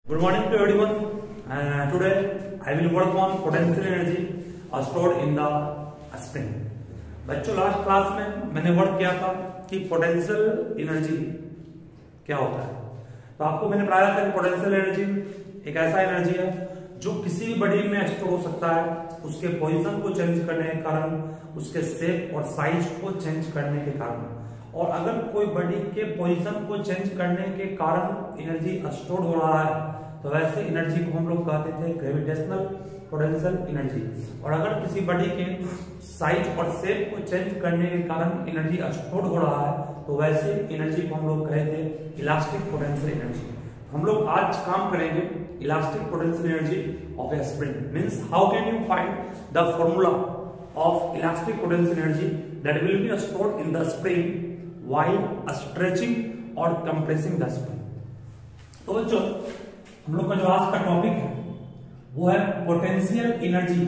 Good morning to everyone. Today I will work on potential energy stored in the spring. बच्चों last class में मैंने work किया था कि पोटेंशियल एनर्जी क्या होता है। तो आपको मैंने बताया था कि पोटेंशियल एनर्जी एक ऐसा एनर्जी है जो किसी भी बॉडी में स्टोर हो सकता है, उसके पोजीशन को चेंज करने के कारण, उसके शेप और साइज को चेंज करने के कारण। और अगर कोई बॉडी के पोजीशन को चेंज करने के कारण एनर्जी स्टोर हो रहा है तो वैसे एनर्जी को हम लोग कहते थे ग्रेविटेशनल पोटेंशियल एनर्जी। और अगर किसी बॉडी के साइज और शेप को चेंज करने के कारण एनर्जी स्टोर हो रहा है तो वैसे एनर्जी को हम लोग कहते थे इलास्टिक पोटेंशियल एनर्जी। हम लोग आज काम करेंगे elastic potential energy of a spring. Means how can you find the formula of elastic potential energy that will be stored in the spring while stretching और कंप्रेसिंग द स्प्रिंग। तो बच्चों हम लोग का जो आज का टॉपिक है वो है potential energy.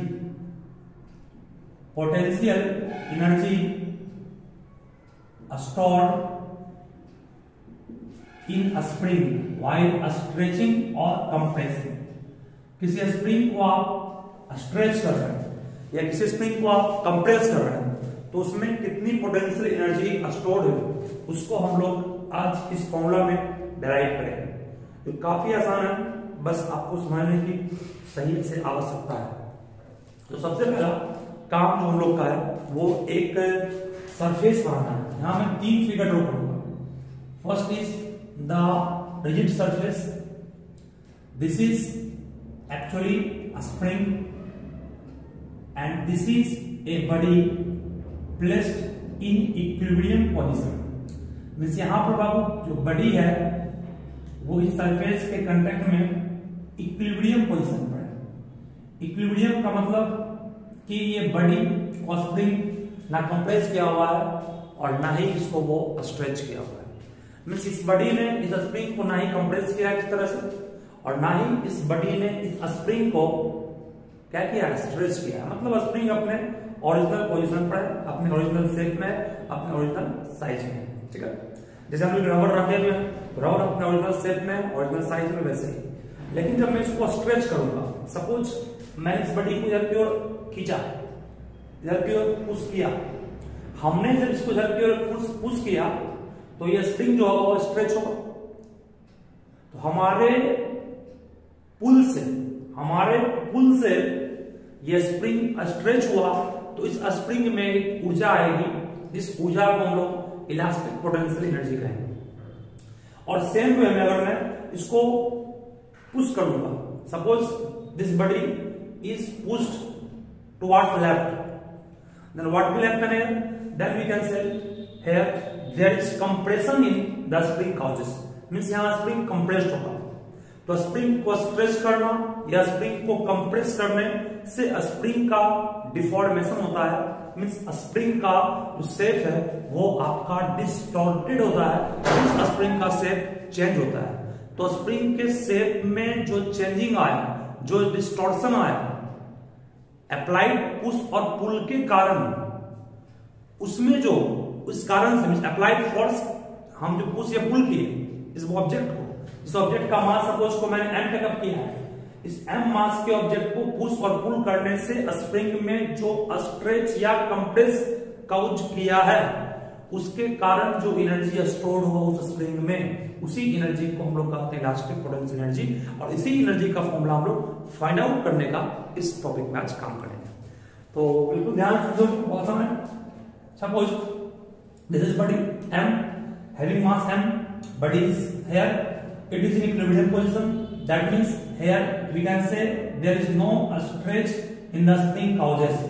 Potential energy stored in spring while stretching और कंप्रेसिंग। किसी स्प्रिंग को आप स्ट्रेच कर रहे हैं या किसी स्प्रिंग को आप कंप्रेस कर रहे हैं तो उसमें कितनी पोटेंशियल एनर्जी स्टोर्ड है उसको हम लोग आज इस फॉर्मूला में डिराइव करेंगे। तो काफी आसान है, बस आपको समझने की सही से आवश्यकता है। तो सबसे पहला काम जो हम लोग का है वो एक सरफेस बनाना है। यहां मैं 3 फिगर ड्रॉ करूंगा। First is the rigid surface. This is actually a spring and this is a body placed in equilibrium position. Means यहां पर बाबू जो बॉडी है वो इस सरफेस के कांटेक्ट में इक्विलिब्रियम पोजीशन पर है। इक्विलिब्रियम का मतलब कि ये बॉडी को स्प्रिंग ना कंप्रेस किया हुआ है और ना ही इसको वो स्ट्रेच किया हुआ है। मींस इस बॉडी ने इस स्प्रिंग को ना ही कंप्रेस किया इस तरह से और ना ही इस बॉडी ने इस स्प्रिंग को क्या किया, स्ट्रेच किया। मतलब स्प्रिंग अपने ओरिजिनल पोजीशन पर है, अपने ओरिजिनल शेप में, अपने ओरिजिनल साइज में। ठीक है, जैसे हम लोग रबर रखे हुए हैं, रबर अपने ओरिजिनल शेप में, ओरिजिनल साइज में, वैसे ही। लेकिन जब मैं इसको स्ट्रेच करूंगा, सपोज मैंने इस बॉडी को इधर की ओर खींचा, इधर की ओर पुश किया, हमने जब इसको इधर की ओर पुश किया तो ये स्प्रिंग जो होगा वो स्ट्रेच होगा। तो हमारे पुल से ये स्प्रिंग स्ट्रेच हुआ तो इस स्प्रिंग में एक ऊर्जा आएगी, इस ऊर्जा को हम लोग इलास्टिक पोटेंशियल एनर्जी कहेंगे। और सेम वे में अगर मैं इसको पुश करूंगा, suppose this body is pushed towards left, then what will happen? Then we can say here there is compression in the spring causes. Means यहां स्प्रिंग कंप्रेस्ड होगा। तो स्प्रिंग को स्ट्रेच करना या स्प्रिंग को कंप्रेस करने से स्प्रिंग का डिफॉर्मेशन होता है। मींस स्प्रिंग का जो शेप है वो आपका डिस्टॉर्टेड होता है, उस स्प्रिंग का शेप चेंज होता है। तो स्प्रिंग के शेप में जो चेंजिंग आया, जो डिस्टॉर्शन आया अप्लाइड पुश और पुल के कारण, उसमें जो उस कारण से अप्लाइड फोर्स, हम जो पुश या पुल किए इस ऑब्जेक्ट को, इस ऑब्जेक्ट का मास सपोज को मैंने m टेकअप किया है, इस m मास के ऑब्जेक्ट को पुश और पुल करने से स्प्रिंग में जो स्ट्रेच या कंप्रेस काउज किया है उसके कारण जो एनर्जी स्टोर हुआ उस स्प्रिंग में, उसी एनर्जी को हम लोग कहते हैं इलास्टिक पोटेंशियल एनर्जी। और इसी एनर्जी का फॉर्मूला हम लोग फाइंड आउट करने का इस टॉपिक में आज काम करेंगे। तो बिल्कुल ध्यान से बहुत समय, suppose this is body m having mass m, body is here, it is in equilibrium position. That means here we can say there is no stretch in the spring causes.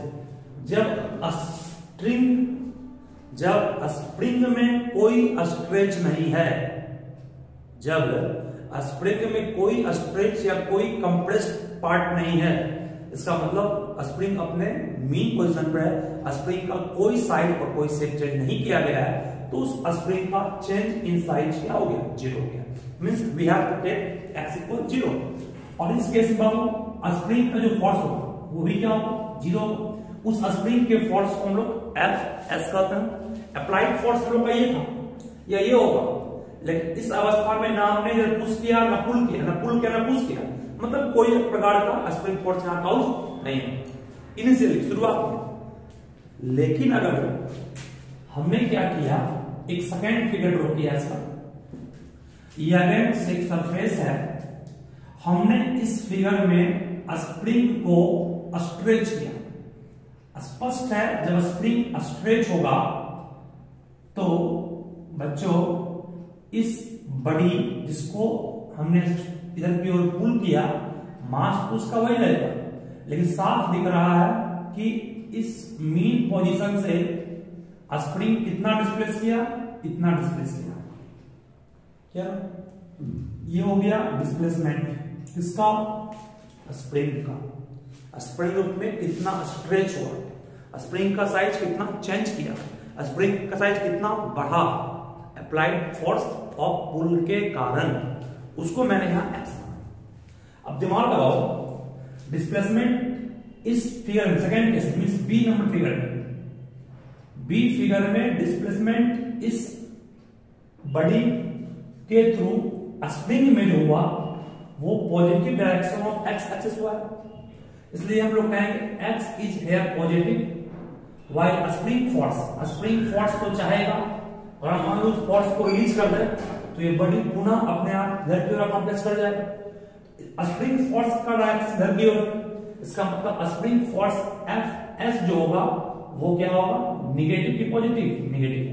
जब स्प्रिंग में कोई stretch नहीं है, जब spring में कोई stretch या कोई कंप्रेस्ड पार्ट नहीं है, इसका मतलब स्प्रिंग अपने मीन पोजीशन पर है, स्प्रिंग का कोई साइड और कोई शेप चेंज नहीं किया गया है, तो उस स्प्रिंग का चेंज इन साइज क्या हो गया, 0 हो गया। Means we have to take x equal 0। और इस केस में बाबू स्प्रिंग का जो फोर्स होगा वो भी क्या होगा, 0 होगा। उस स्प्रिंग के फोर्स को हम लोग F S कहते हैं। अप्लाइड फोर्स हम लोग का ये था या ये होगा, लेकिन इस अवस्था में ना हमने इधर पुश किया ना पुल किया, ना पुल किया ना पुश किया, मतलब कोई प्रकार का स्प्रिंग फोर्स यहाँ काउज नहीं है इनिशियली शुरुआत में। लेकिन अगर हमने क्या किया, एक सेकेंड फिगर ड्रॉ किया इसका, ये अगेन एक सरफेस है, हमने इस फिगर में स्प्रिंग को स्ट्रेच किया। स्पष्ट है जब स्प्रिंग स्ट्रेच होगा तो बच्चों इस बड़ी जिसको हमने इधर की ओर पुल किया, मास तो उसका वही रहेगा, लेकिन साफ दिख रहा है कि इस मीन पोजीशन से स्प्रिंग कितना डिस्प्लेस किया, इतना डिस्प्लेस किया। क्या ये हो गया डिस्प्लेसमेंट किसका, स्प्रिंग का। स्प्रिंग में कितना स्ट्रेच हुआ, स्प्रिंग का साइज कितना चेंज किया, स्प्रिंग का साइज कितना बढ़ा अप्लाइड फोर्स ऑफ पुल के कारण, उसको मैंने यहां एक्स माना। अब दिमाग लगाओ, डिस्प्लेसमेंट इस फिगर में second case means B number figure में, बी फिगर में डिस्प्लेसमेंट इस बड़ी के थ्रू स्प्रिंग में जो हुआ वो positive direction of x axis हुआ है, इसलिए हम लोग कहेंगे x is here positive while spring force तो चाहेगा, और हम मान लो फोर्स को रिलीज कर दे तो ये बड़ी पुनः अपने आप इधर की ओर कॉम्प्लेक्स कर जाएगा। स्प्रिंग फोर्स का डायरेक्शन इधर की ओर, इसका मतलब स्प्रिंग फोर्स एफ एस जो होगा वो क्या होगा, निगेटिव की पॉजिटिव, निगेटिव।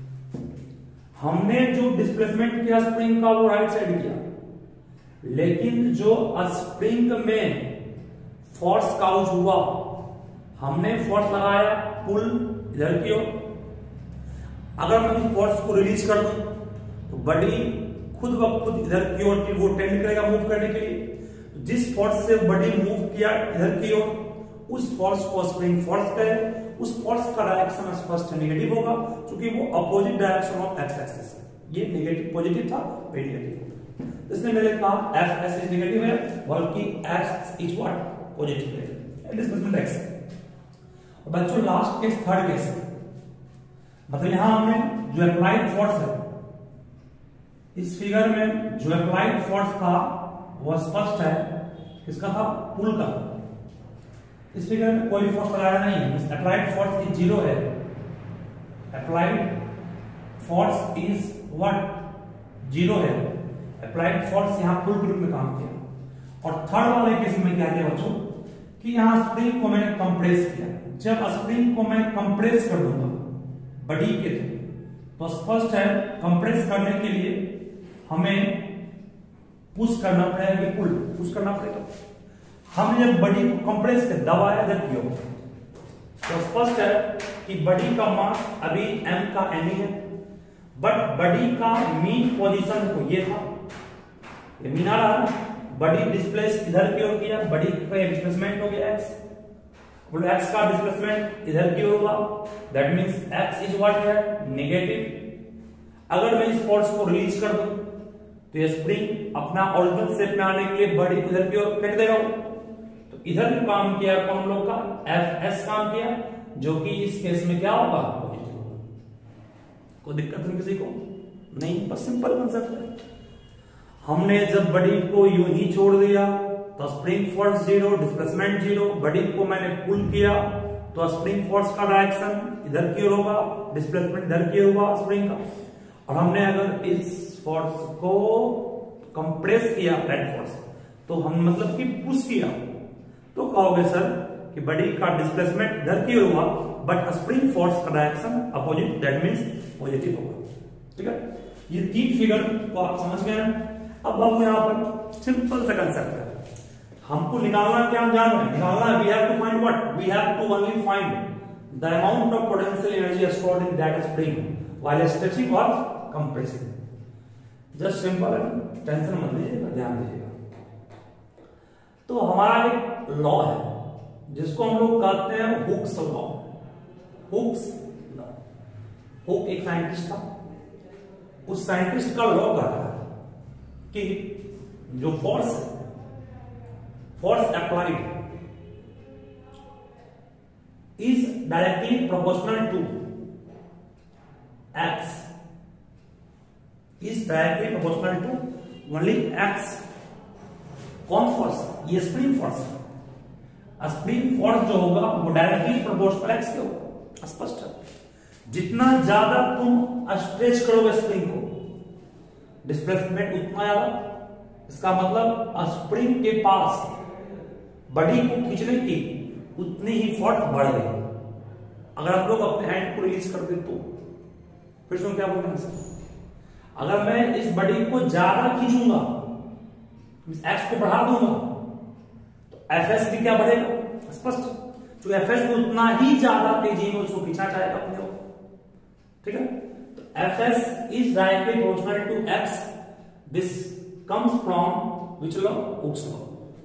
हमने जो डिस्प्लेसमेंट किया स्प्रिंग का वो राइट साइड किया, लेकिन जो स्प्रिंग में फोर्स काउज हुआ, हमने फोर्स लगाया पुल इधर की ओर, अगर मैं इस फोर्स को रिलीज कर दूं तो बड़ी खुद ब खुद इधर की ओर की वो टेंड करेगा मूव करने के लिए। जिस फोर्स से बड़ी मूव किया इधर की ओर, उस फोर्स को स्प्रिंग फोर्स कहे, उस फोर्स का डायरेक्शन स्पष्ट नेगेटिव होगा क्योंकि वो opposite direction of x axis है। ये नेगेटिव पॉजिटिव था, ये नेगेटिव, इसलिए मैंने कहा एफ एस इज नेगेटिव है बल्कि एक्स इज व्हाट पॉजिटिव है, डिस्प्लेसमेंट एक्स। और बच्चों लास्ट केस थर्ड केस, मतलब यहां हमने जो अप्लाइड फोर्स है इस फिगर में जो अप्लाइड फोर्स था वो स्पष्ट है, किसका था, पुल का। इस फिगर में कोई फोर्स लगाया नहीं है, अप्लाइड फोर्स इज जीरो है, applied force is what zero है, अप्लाइड फोर्स यहां पुल के रूप में काम किया। और थर्ड वाले केस में क्या किया बच्चों कि यहां स्प्रिंग को मैंने कंप्रेस किया। जब स्प्रिंग को मैं कंप्रेस कर दूंगा बड़ी के थ्रू तो स्पष्ट है कंप्रेस करने के लिए हमें पुश करना पड़ेगा कि पुल पुश करना पड़ेगा। हमने जब बड़ी को कंप्रेस कर दबाया जब किया तो स्पष्ट है कि बड़ी का मास अभी m का m ही है, बट बड़ी का मीन पोजीशन को ये था, ये मीन आ रहा है, बड़ी डिस्प्लेस इधर की ओर किया, बड़ी का डिस्प्लेसमेंट हो गया x, बोलो x का डिस्प्लेसमेंट इधर की ओर हुआ, that means x is what है नेगेटिव। अगर मैं इस फोर्स को रिलीज कर दूं तो ये स्प्रिंग अपना ओरिजिनल शेप में आने के लिए बड़ी इधर की ओर फेंक देगा, तो इधर जो काम किया कौन लोग का एफ एस काम किया, जो कि इस केस में क्या होगा पॉजिटिव होगा। कोई दिक्कत नहीं किसी को नहीं, बस सिंपल कांसेप्ट है। हमने जब बड़ी को यूं ही छोड़ दिया तो spring force zero, displacement zero, body को मैंने पुल किया तो स्प्रिंग फोर्स का डायरेक्शन इधर की ओर होगा, डिस्प्लेसमेंट इधर की ओर होगा स्प्रिंग का। और हमने अगर इस फोर्स को कंप्रेस किया फ्लैट फोर्स तो हम मतलब कि पुश किया, तो कहोगे सर कि बड़ी का डिस्प्लेसमेंट इधर की ओर हुआ बट स्प्रिंग फोर्स का direction opposite, that means positive होगा। ठीक है, ये तीन फिगर को आप समझ गए हैं। अब हम यहां पर सिंपल सा कंसेप्ट है, हमको निकालना क्या, हम जान रहे हैं निकालना, we have to find what, we have to only find the amount of potential energy stored in that spring while stretching और कंप्रेसिंग। जस्ट सिंपल है, टेंशन मत लीजिएगा, ध्यान दीजिएगा। तो हमारा एक लॉ है जिसको हम लोग कहते हैं Hooke's law. Hooke's law, Hooke एक साइंटिस्ट था, उस साइंटिस्ट का लॉ कहता है कि जो force applied is directly proportional to x is directly proportional to only x. कौन फोर्स? ये स्प्रिंग फोर्स। स्प्रिंग फोर्स जो होगा वो डायरेक्टली प्रोपोर्शनल एक्स के होगा, स्पष्ट है। जितना ज्यादा तुम स्ट्रेच करोगे स्प्रिंग को, डिस्प्लेसमेंट उतना ज्यादा। इसका मतलब स्प्रिंग के पास बॉडी को खींचने की उतनी ही फोर्स बढ़ गई। अगर आप लोग अपने हैंड को रिलीज कर दे तो फिर सुन क्या बोलते हैं, अगर मैं इस बॉडी को ज्यादा खींचूंगा, एक्स को बढ़ा दूंगा, तो एफएस भी क्या बढ़ेगा, स्पष्ट। तो एफएस में उतना ही ज्यादा तेजी में उसको खींचा जाएगा अपने को, ठीक है। तो FS is directly proportional to x. This comes from which law? Hooke's law.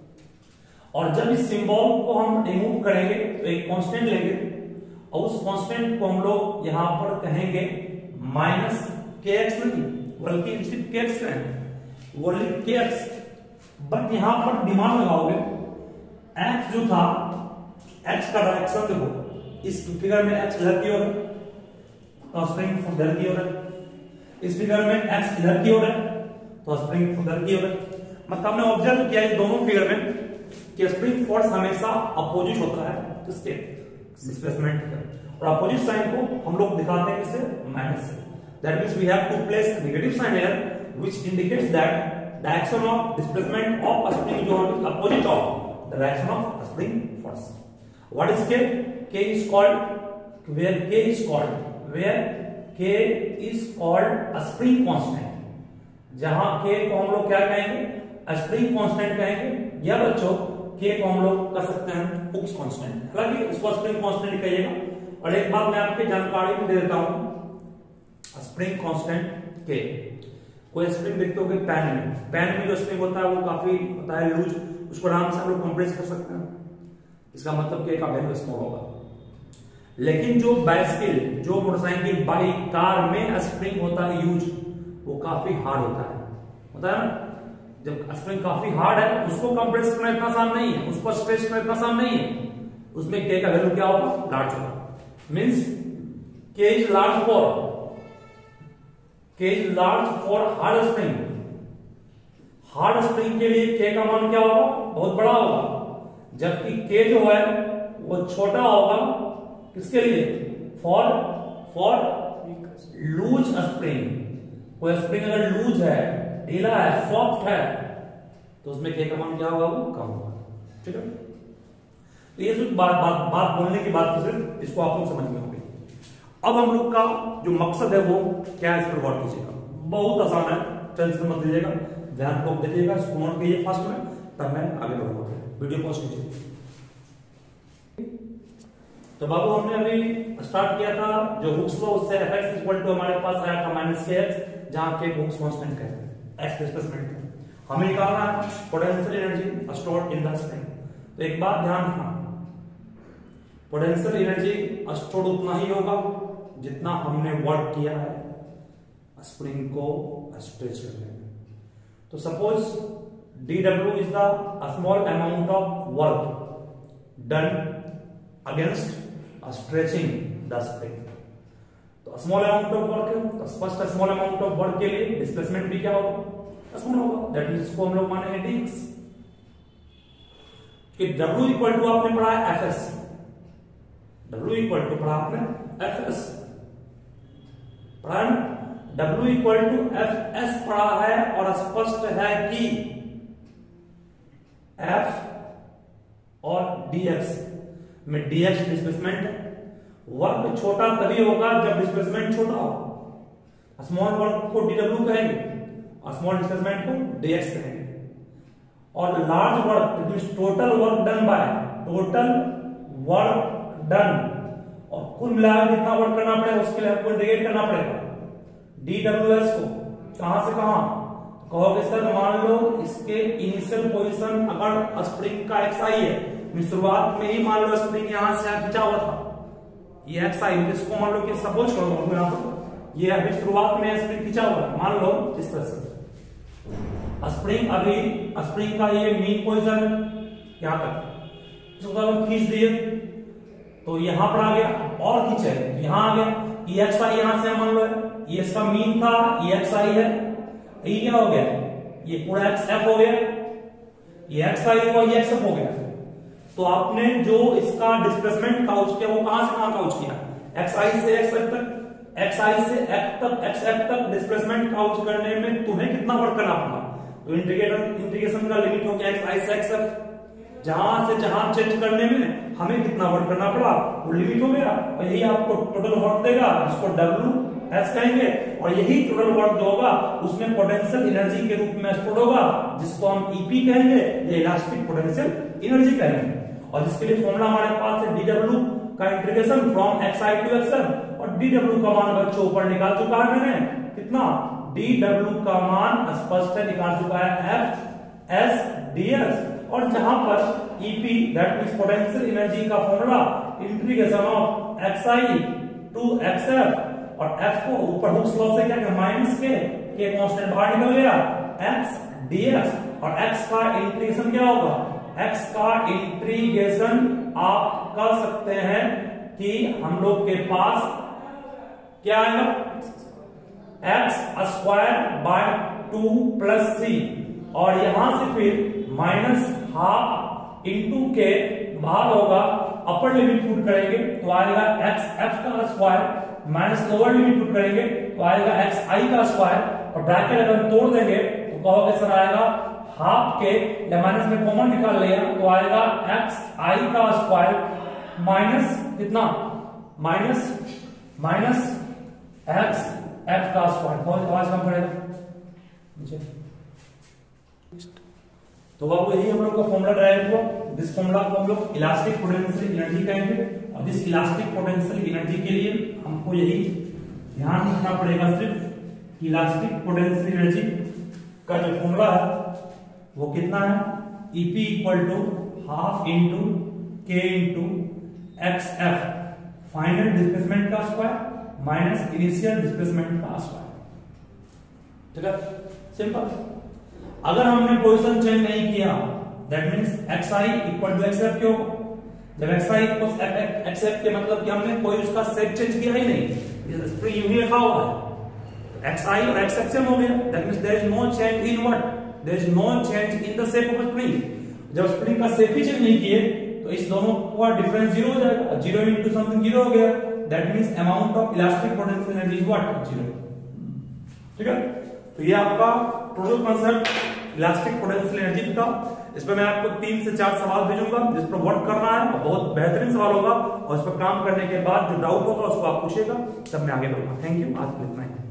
और जब इस सिंबल को हम रिमूव करेंगे तो एक कांस्टेंट लेंगे और उस कांस्टेंट को हम लोग यहां पर कहेंगे माइनस के एक्स, नहीं बल्कि सिर्फ के एक्स कहेंगे, ओनली के एक्स। बट यहां पर डिमांड लगाओगे, एक्स जो था, एक्स का डायरेक्शन देखो, इस फिगर में एक्स इधर की ओर है, तो स्प्रिंग इधर की ओर है। इस फिगर में एक्स इधर की ओर है, तो स्प्रिंग उधर की ओर है। मतलब हमने ऑब्जर्व किया इस दोनों फिगर में कि स्प्रिंग फोर्स हमेशा अपोजिट होता है किसके? डिस्प्लेसमेंट के। और अपोजिट साइन को हम लोग दिखाते हैं किससे? माइनस से। That means we have to place negative sign here which indicates that direction of displacement of spring जो है opposite of the direction of spring force. What is K? K is called where K is called where K is called a spring constant. जहां K को हम लोग क्या कहेंगे? Spring constant कहेंगे, या बच्चों के को हम लोग कर सकते हैं हुक्स कांस्टेंट। हालांकि इसको स्प्रिंग कांस्टेंट कहिएगा। और एक बात मैं आपके जानकारी में दे देता हूं, स्प्रिंग कांस्टेंट के, कोई स्प्रिंग देखते हो पेन में जो स्प्रिंग होता है वो काफी होता है लूज, उसको आराम से हम लोग कंप्रेस कर सकते हैं, इसका मतलब के का वैल्यू स्मॉल होगा। लेकिन जो बाइसिकल, जो मोटरसाइकिल, बाइक, कार में स्प्रिंग होता है यूज, वो काफी हार्ड होता है ना। जब स्प्रिंग काफी हार्ड है, उसको कंप्रेस करना इतना आसान नहीं है, उसको स्ट्रेच करना इतना आसान नहीं है। उसमें के का वैल्यू क्या होगा? लार्ज होगा। Means K is large for hard spring. Hard spring के लिए के का मान क्या होगा? बहुत बड़ा होगा। जबकि के जो है वो छोटा होगा किसके लिए? For loose spring. कोई स्प्रिंग अगर लूज है, ढीला है, सॉफ्ट है, तो उसमें के का मान क्या होगा? वो कम होगा, ठीक है। तो ये सिर्फ बात बोलने की बात सिर्फ इसको आप लोग समझ में होगी। अब हम लोग का जो मकसद है वो क्या है, इस पर गौर कीजिएगा। बहुत आसान है, टेंशन मत लीजिएगा, ध्यान लोग दीजिएगा, इसको नोट कीजिए फास्ट में, तब मैं आगे बढ़ूंगा। वीडियो पॉज कीजिए। तो बाबू हमने अभी स्टार्ट किया था जो हुक्स लॉ, उससे एफएक्स इक्वल टू हमारे पास आया था माइनस के एक्स, जहां के हुक्स कांस्टेंट कहते हैं, एक्स डिस्प्लेसमेंट। हमें निकालना है potential energy stored in the spring. तो एक बात ध्यान रखना, पोटेंशियल एनर्जी स्टोर्ड उतना ही होगा जितना हमने वर्क किया है स्प्रिंग को स्ट्रेच करने में। तो suppose dW is the small amount of work done against stretching the spring. तो स्मॉल अमाउंट ऑफ वर्क है, तो स्पष्ट स्मॉल अमाउंट ऑफ वर्क के लिए डिस्प्लेसमेंट भी क्या होगा? स्मॉल होगा। दैट मींस इसको हम लोग मानेंगे dx। कि W इक्वल टू आपने पढ़ा है Fs, W इक्वल टू पढ़ा आपने Fs, पढ़ा है ना? W इक्वल टू Fs पढ़ा है, और स्पष्ट है कि F और dx में dx डिस्प्लेसमेंट है। वर्क छोटा तभी होगा जब डिस्प्लेसमेंट छोटा हो। स्मॉल वर्क को dw कहेंगे और स्मॉल डिस्प्लेसमेंट को dx कहेंगे। और large work total work done by total work done, और कुल मिलाकर कितना वर्क करना पड़ेगा उसके लिए आपको इंटीग्रेट करना पड़ेगा dws को। कहां से कहां? कहोगे सर मान लो इसके इनिशियल पोजीशन अगर स्प्रिंग का xi है, शुरुआत में ही मान लो स्प्रिंग यहां से खींचा हुआ था, ये xi, इसको मान लो कि सपोज करो यहां पर ये अभी शुरुआत में स्प्रिंग खींचा हुआ है, मान लो इस तरह से स्प्रिंग, अभी स्प्रिंग का ये मीन पोजीशन यहां तक, इसको हम खींच दिए तो यहां पर आ गया, और खींचे यहां आ गया, ये xi यहां से मान लो ये इसका मीन था, ये एक्स आई है, ये क्या हो गया, ये पूरा एक्स एफ हो गया, ये एक्स आई हुआ, ये एक्स एफ हो गया। तो आपने जो इसका डिस्प्लेसमेंट काउच किया वो कहां से कहां काउच किया, एक्स आई से एक्स एफ तक, एक्स आई से एफ तक, एक्स एफ तक डिस्प्लेसमेंट काउच करने में तुम्हें कितना वर्क करना पड़ा, तो इंटीग्रेशन का लिमिट हो गया एक्स आई से एक्स एफ, जहां से जहां चेंज करने में हमें कितना वर्क करना पड़ा वो लिमिट हो गया, और यही आपको टोटल वर्क देगा, जिसको डब्ल्यू एस कहेंगे, और यही टोटल वर्क जो होगा उसमें पोटेंशियल एनर्जी के रूप में स्टोर होगा, जिसको हम ईपी कहेंगे, ये इलास्टिक पोटेंशियल एनर्जी कहेंगे। और जिसके लिए फॉर्मूला हमारे पास है डीडब्ल्यू का integration from x i to x F, और डीडब्ल्यू का मान बच्चों ऊपर निकाल चुका है मैंने, कितना, डीडब्ल्यू का मान स्पष्ट है, निकाल चुका है एफ एस डीएक्स, और जहां पर EP that means potential energy का formula integration of x i to x F, और एफ को ऊपर हुक्स लॉ से क्या किया, माइनस के कांस्टेंट बाहर निकल गया, एक्स डीएक्स, और एक्स का इंटीग्रेशन क्या होगा, एक्स का इंटीग्रेशन आप कर सकते हैं कि हम लोग के पास क्या आएगा, x square by 2 plus C, और यहां से फिर माइनस हाफ इंटू के बाहर होगा, अपर लिमिट पुट करेंगे तो आएगा एक्स एफ का square, minus lower limit put करेंगे तो आएगा एक्स आई का स्क्वायर, और ब्रैकेट अगर तोड़ देंगे तो कहोगे सर आएगा हाफ के, या माइनस में कॉमन निकाल लिया तो आएगा एक्स आई का स्क्वायर माइनस कितना, माइनस एक्स एफ का स्क्वायर, आवाज कम पड़ेगा। तो बाबू यही हम लोग का फॉर्मूला ड्राइव हुआ, जिस फॉर्मूला को हम लोग इलास्टिक पोटेंशियल एनर्जी कहेंगे, और जिस इलास्टिक पोटेंशियल एनर्जी के लिए हमको यही ध्यान रखना पड़ेगा सिर्फ कि इलास्टिक पोटेंशियल एनर्जी का जो फॉर्मूला है वो कितना है, EP equal to half into K into x F, final displacement का स्क्वायर माइनस इनिशियल डिस्प्लेसमेंट का स्क्वायर, ठीक है, सिंपल। अगर हमने पोजीशन चेंज नहीं किया that means x i equal to x F क्यों, जब x i equal x F के मतलब कि हमने कोई उसका सेट चेंज किया ही नहीं, स्प्रिंग यूं ही रखा हुआ है, एक्स आई और एक्स एफ सेम हो गया, that means there is no change in what, there is no change in the shape of spring. जब स्प्रिंग का शेप ही चेंज नहीं किए तो इस दोनों का डिफरेंस जीरो हो जाएगा, जीरो इनटू समथिंग जीरो हो गया, that means amount of elastic potential energy is what, zero, ठीक है। तो ये आपका total concept elastic potential energy था। इस पर मैं आपको 3 से 4 सवाल भेजूंगा जिस पर वर्क करना है, बहुत बेहतरीन सवाल होगा, और इस पर काम करने के बाद जो डाउट होगा उसको आप पूछेगा, तब मैं आगे बढ़ूंगा। थैंक यू, आज इतना ही।